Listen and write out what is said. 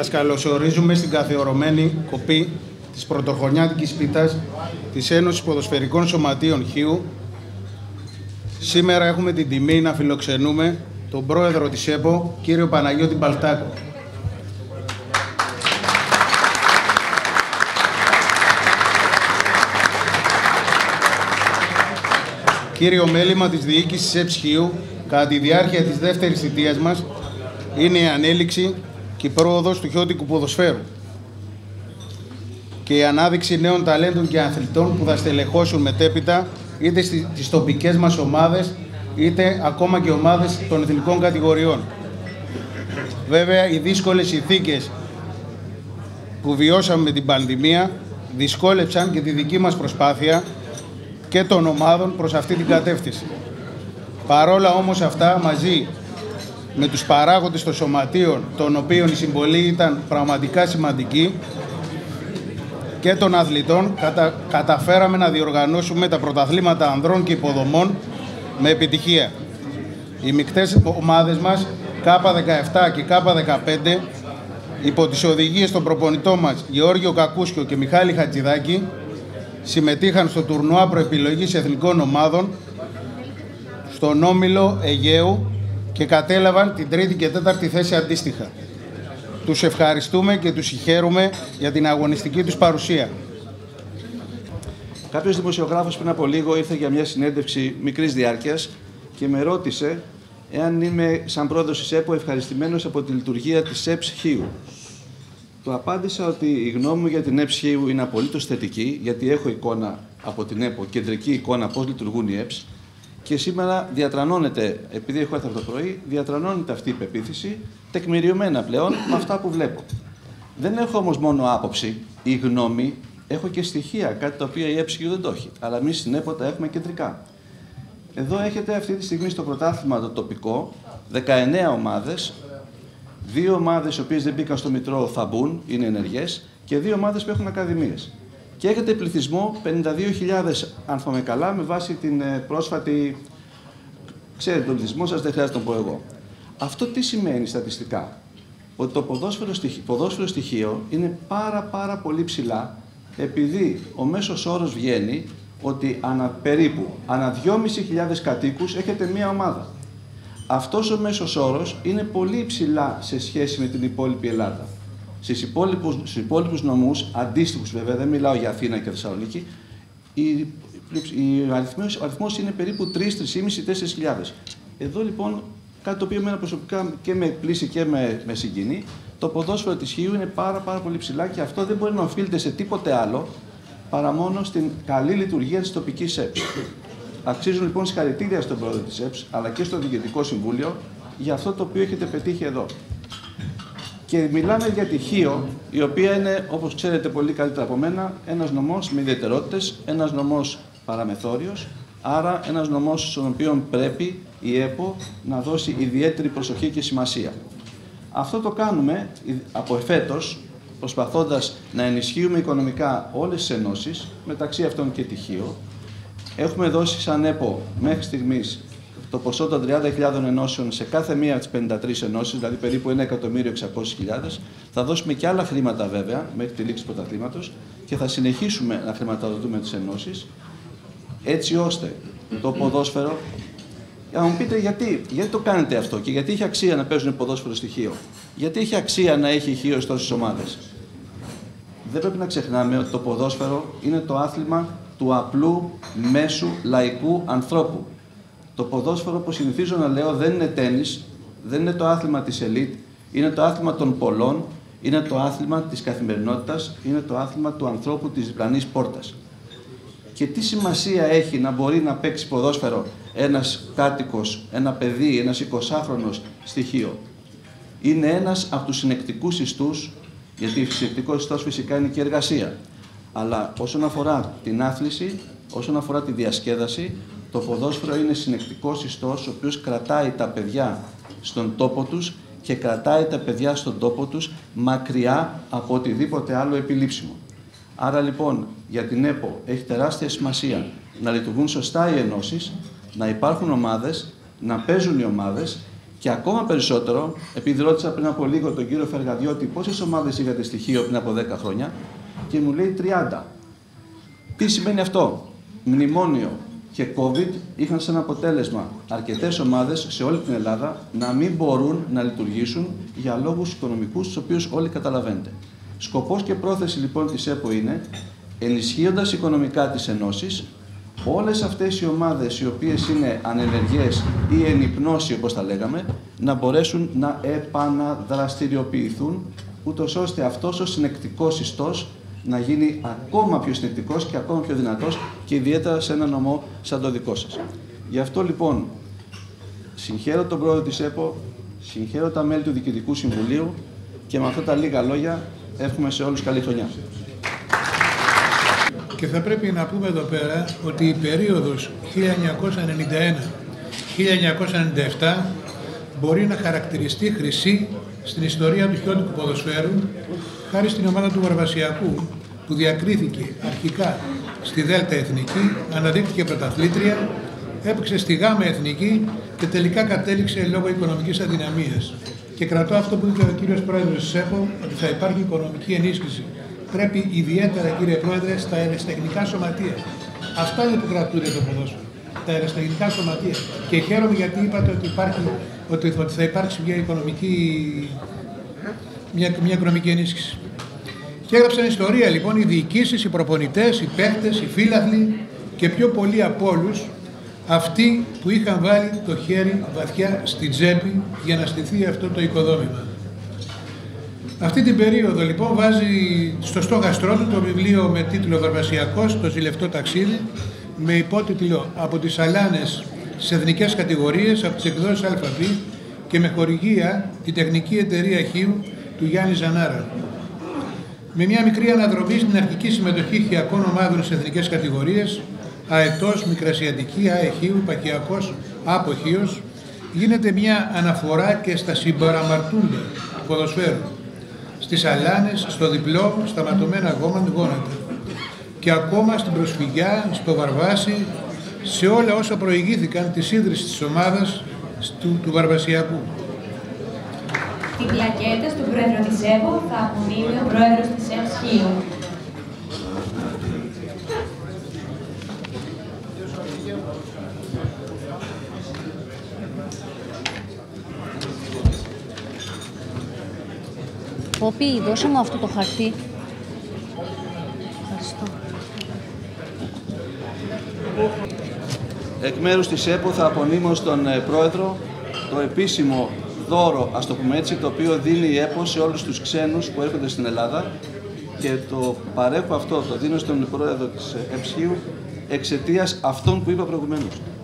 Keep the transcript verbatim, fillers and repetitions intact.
Σας καλωσορίζουμε στην καθιερωμένη κοπή της πρωτοχρονιάτικης πίτας της Ένωσης Ποδοσφαιρικών Σωματείων Χίου. Σήμερα έχουμε την τιμή να φιλοξενούμε τον πρόεδρο της ΕΠΟ, κύριο Παναγιώτη Μπαλτάκο. Κύριο μέλημα της διοίκησης ΕΠΣ Χίου, κατά τη διάρκεια της δεύτερης θητείας μας, είναι η ανέλυξη και η πρόοδος του χιώτικου ποδοσφαίρου και η ανάδειξη νέων ταλέντων και αθλητών που θα στελεχώσουν μετέπειτα είτε στις τοπικές μας ομάδες, είτε ακόμα και ομάδες των εθνικών κατηγοριών. Βέβαια, οι δύσκολες συνθήκες που βιώσαμε με την πανδημία δυσκόλεψαν και τη δική μας προσπάθεια και των ομάδων προς αυτή την κατεύθυνση. Παρόλα όμως αυτά, μαζί με τους παράγοντες των σωματείων, των οποίων η συμβολή ήταν πραγματικά σημαντική, και των αθλητών, κατα... καταφέραμε να διοργανώσουμε τα πρωταθλήματα ανδρών και υποδομών με επιτυχία. Οι μεικτές ομάδες μας, Κ δεκαεπτά και Κ δεκαπέντε, υπό τις οδηγίες των προπονητών μας Γεώργιο Κακούσκιο και Μιχάλη Χατζηδάκη, συμμετείχαν στο τουρνουά προεπιλογής εθνικών ομάδων στον Όμιλο Αιγαίου και κατέλαβαν την τρίτη και τέταρτη θέση αντίστοιχα. Τους ευχαριστούμε και τους συγχαίρουμε για την αγωνιστική τους παρουσία. Κάποιος δημοσιογράφος πριν από λίγο ήρθε για μια συνέντευξη μικρής διάρκειας και με ρώτησε εάν είμαι σαν πρόεδρος της ΕΠΟ ευχαριστημένος από τη λειτουργία της ΕΠΣ Χίου. Του απάντησα ότι η γνώμη μου για την ΕΠΣ Χίου είναι απολύτως θετική, γιατί έχω εικόνα από την ΕΠΟ, κεντρική εικόνα πώς λειτουργούν οι ΕΠΣ, και σήμερα διατρανώνεται, επειδή έχω έρθει από το πρωί, διατρανώνεται αυτή η πεποίθηση, τεκμηριωμένα πλέον με αυτά που βλέπω. Δεν έχω όμως μόνο άποψη ή γνώμη, έχω και στοιχεία, κάτι τα οποία η ΕΠΣ Χίου δεν το έχει. Αλλά εμείς στην ΕΠΟ τα έχουμε κεντρικά. Εδώ έχετε αυτή τη στιγμή στο πρωτάθλημα το τοπικό δεκαεννέα ομάδες, δύο ομάδες οι οποίες δεν μπήκαν στο Μητρό θα μπουν, είναι ενεργές, και δύο ομάδες που έχουν ακαδημίες. Και έχετε πληθυσμό πενήντα δύο χιλιάδες, αν θυμάμαι καλά, με βάση την πρόσφατη. Ξέρετε τον πληθυσμό σας, δεν χρειάζεται να το πω εγώ. Αυτό τι σημαίνει στατιστικά? Ότι το ποδόσφαιρο στοιχείο, ποδόσφαιρο στοιχείο είναι πάρα πάρα πολύ ψηλά, επειδή ο μέσος όρος βγαίνει ότι ανα, περίπου ανά δυόμισι χιλιάδες κατοίκους έχετε μία ομάδα. Αυτός ο μέσος όρος είναι πολύ ψηλά σε σχέση με την υπόλοιπη Ελλάδα. Στις υπόλοιπους, στους υπόλοιπους νομούς, αντίστοιχους βέβαια, δεν μιλάω για Αθήνα και Θεσσαλονίκη, η, η, ο, αριθμός, ο αριθμός είναι περίπου τρεις, τρεις και μισό με τέσσερις χιλιάδες. Εδώ λοιπόν, κάτι το οποίο εμένα προσωπικά και με εκπλήσει και με, με συγκινεί, το ποδόσφαιρο της Χίου είναι πάρα, πάρα πολύ ψηλά και αυτό δεν μπορεί να οφείλεται σε τίποτε άλλο παρά μόνο στην καλή λειτουργία της τοπικής ΕΠΣ. Αξίζουν λοιπόν συγχαρητήρια στον πρόεδρο της ΕΠΣ αλλά και στο Διοικητικό Συμβούλιο για αυτό το οποίο έχετε πετύχει εδώ. Και μιλάμε για τη Χίο, η οποία είναι, όπως ξέρετε πολύ καλύτερα από μένα, ένας νομός με ιδιαιτερότητες, ένας νομός παραμεθόριος, άρα ένας νομός στον οποίο πρέπει η ΕΠΟ να δώσει ιδιαίτερη προσοχή και σημασία. Αυτό το κάνουμε από εφέτος, προσπαθώντας να ενισχύουμε οικονομικά όλες τις ενώσεις, μεταξύ αυτών και τη Χίο. Έχουμε δώσει σαν ΕΠΟ μέχρι στιγμής το ποσό των τριάντα χιλιάδων ενώσεων σε κάθε μία από τις πενήντα τρεις ενώσεις, δηλαδή περίπου ένα εκατομμύριο εξακόσιες χιλιάδες. Θα δώσουμε και άλλα χρήματα βέβαια μέχρι τη λήξη του πρωταθλήματος και θα συνεχίσουμε να χρηματοδοτούμε τις ενώσεις, έτσι ώστε το ποδόσφαιρο. Να μου πείτε γιατί, γιατί το κάνετε αυτό και γιατί έχει αξία να παίζουν ποδόσφαιρο στη Χίο, γιατί έχει αξία να έχει η Χίο τόσες ομάδες. Δεν πρέπει να ξεχνάμε ότι το ποδόσφαιρο είναι το άθλημα του απλού μέσου λαϊκού ανθρώπου. Το ποδόσφαιρο, όπως συνηθίζω να λέω, δεν είναι τένις, δεν είναι το άθλημα της ελίτ, είναι το άθλημα των πολλών, είναι το άθλημα της καθημερινότητας, είναι το άθλημα του ανθρώπου της διπλανής πόρτας. Και τι σημασία έχει να μπορεί να παίξει ποδόσφαιρο ένας κάτοικος, ένα παιδί, ένας εικοσάχρονος στοιχείο? Είναι ένας από τους συνεκτικούς ιστούς, γιατί ο συνεκτικός ιστός φυσικά είναι και εργασία. Αλλά όσον αφορά την άθληση, όσον αφορά τη διασκέδαση, το ποδόσφαιρο είναι συνεκτικός ιστός, ο οποίος κρατάει τα παιδιά στον τόπο τους και κρατάει τα παιδιά στον τόπο τους μακριά από οτιδήποτε άλλο επιλήψιμο. Άρα λοιπόν για την ΕΠΟ έχει τεράστια σημασία να λειτουργούν σωστά οι ενώσεις, να υπάρχουν ομάδες, να παίζουν οι ομάδες Και ακόμα περισσότερο, επειδή ρώτησα πριν από λίγο τον κύριο Φεργαδιώτη πόσες ομάδες είχατε στοιχείο πριν από δέκα χρόνια και μου λέει τριάντα. Τι σημαίνει αυτό? Μνημόνιο και COVID είχαν σαν αποτέλεσμα αρκετές ομάδες σε όλη την Ελλάδα να μην μπορούν να λειτουργήσουν για λόγους οικονομικούς, τους οποίους όλοι καταλαβαίνετε. Σκοπός και πρόθεση λοιπόν της ΕΠΟ είναι, ενισχύοντας οικονομικά τις ενώσεις, όλες αυτές οι ομάδες οι οποίες είναι ανενεργές ή εν υπνώση, όπως τα λέγαμε, να μπορέσουν να επαναδραστηριοποιηθούν, ούτως ώστε αυτός ο συνεκτικός ιστός να γίνει ακόμα πιο συνεκτικός και ακόμα πιο δυνατός και ιδιαίτερα σε ένα νομό σαν το δικό σας. Γι' αυτό λοιπόν συγχαίρω τον πρόεδρο της ΕΠΟ, συγχαίρω τα μέλη του Διοικητικού Συμβουλίου και με αυτά τα λίγα λόγια εύχομαι σε όλους καλή χρονιά. Και θα πρέπει να πούμε εδώ πέρα ότι η περίοδος χίλια εννιακόσια ενενήντα ένα με χίλια εννιακόσια ενενήντα επτά μπορεί να χαρακτηριστεί χρυσή στην ιστορία του χιόνικου ποδοσφαίρου, χάρη στην ομάδα του Βαρβασιακού, που διακρίθηκε αρχικά στη Δέλτα Εθνική, αναδείχθηκε πρωταθλήτρια, έπαιξε στη Γάμα Εθνική και τελικά κατέληξε λόγω οικονομικής αδυναμίας. Και κρατώ αυτό που είπε ο κύριος Πρόεδρος της ΕΠΟ, ότι θα υπάρχει οικονομική ενίσχυση. Πρέπει ιδιαίτερα, κύριε Πρόεδρε, στα αεραστεχνικά σωματεία. Αυτά είναι που κρατούν το ποδόσφαιρο. Τα αεραστεχνικά σωματεία. Και χαίρομαι γιατί είπατε ότι, υπάρχει, ότι θα υπάρξει μια οικονομική, μια, μια οικονομική ενίσχυση. Και έγραψαν ιστορία λοιπόν οι διοικήσεις, οι προπονητές, οι παίκτες, οι φίλαθλοι και πιο πολλοί από όλους αυτοί που είχαν βάλει το χέρι βαθιά στην τσέπη για να στηθεί αυτό το οικοδόμημα. Αυτή την περίοδο λοιπόν βάζει στο στόχαστρό του το βιβλίο με τίτλο «Βαρβασιακός, το ζηλευτό ταξίδι», με υπότιτλο «Από τις Αλάνες στις εθνικές κατηγορίες», από τις εκδόσεις ΑΠ και με χορηγία τη Τεχνική Εταιρεία Χίου του Γιάννη Ζανάρα. Με μια μικρή αναδρομή στην αρχική συμμετοχή χιακών ομάδων στις εθνικές κατηγορίες, Αετός, Μικρασιατική, ΑΕΧΙΟΥ, Παχιακός, ΑΠΟ Χίος, γίνεται μια αναφορά και στα συμπαραμαρτούντα του ποδοσφαίρου, στις αλάνες, στο διπλό, στα ματωμένα γόνατα και ακόμα στην προσφυγιά, στο Βαρβάσι, σε όλα όσα προηγήθηκαν της ίδρυσης της ομάδας του, του Βαρβασιακού. Την πλακέτα στον πρόεδρο της ΕΠΟ θα απονείμει ο πρόεδρος της ΕΠΣΧΙΟ. Πόπι, δώσε μου αυτό το χαρτί. Ευχαριστώ. Εκ μέρους της ΕΠΟ θα απονείμω στον πρόεδρο το επίσημο δώρο, ας το πούμε έτσι, το οποίο δίνει η ΕΠΟ σε όλους τους ξένους που έρχονται στην Ελλάδα και το παρέχω αυτό, το δίνω στον πρόεδρο της ΕΠΣΧΙΟΥ εξαιτίας αυτών που είπα προηγουμένως.